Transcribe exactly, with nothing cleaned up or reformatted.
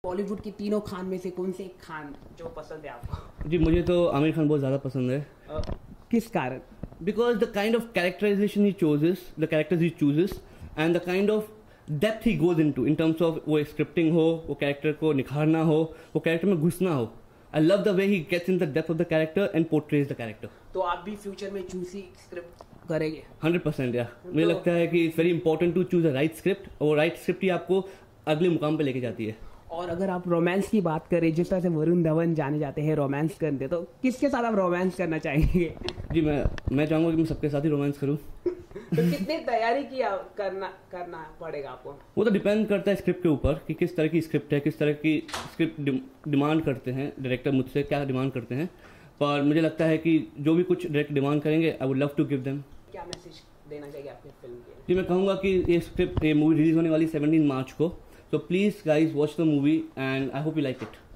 बॉलीवुड की तीनों खान में से कौन से एक खान जो पसंद है आपको? जी मुझे तो आमिर खान बहुत ज़्यादा पसंद है। uh, किस कारण? Because the kind of characterisation he chooses, the characters he chooses and the kind of depth he goes into in terms of वो स्क्रिप्टिंग हो, वो कैरेक्टर को निखारना हो, वो कैरेक्टर में घुसना हो। I love the way he gets in the depth of the character and portrays the character. तो आप भी फ्यूचर में चूसी स्क्रिप्ट करेंगे? हंड्रेड परसेंट या मुझे तो, लगता है कि it's very important to choose a right script, और राइट स्क्रिप्ट ही आपको अगले मुकाम पे लेके जाती है। और अगर आप रोमांस की बात करें, जिस तरह से वरुण धवन जाने जाते हैं रोमांस करते, तो किसके साथ आप रोमांस करना चाहेंगे? जी मैं मैं चाहूँगा कि मैं सबके साथ ही रोमांस करूँ। तो कितनी तैयारी की करना करना पड़ेगा आपको? वो तो डिपेंड करता है स्क्रिप्ट के ऊपर कि किस तरह की स्क्रिप्ट है, किस तरह की स्क्रिप्ट डिमांड करते हैं डायरेक्टर, मुझसे क्या डिमांड करते हैं। पर मुझे लगता है कि जो भी कुछ डायरेक्ट डिमांड करेंगे I would love to give them. क्या मैसेज देना चाहिए आपकी फिल्म के? जी मैं कहूँगा कि ये स्क्रिप्ट, ये मूवी रिलीज होने वाली सेवनटीन मार्च को, so please guys watch the movie and I hope you like it.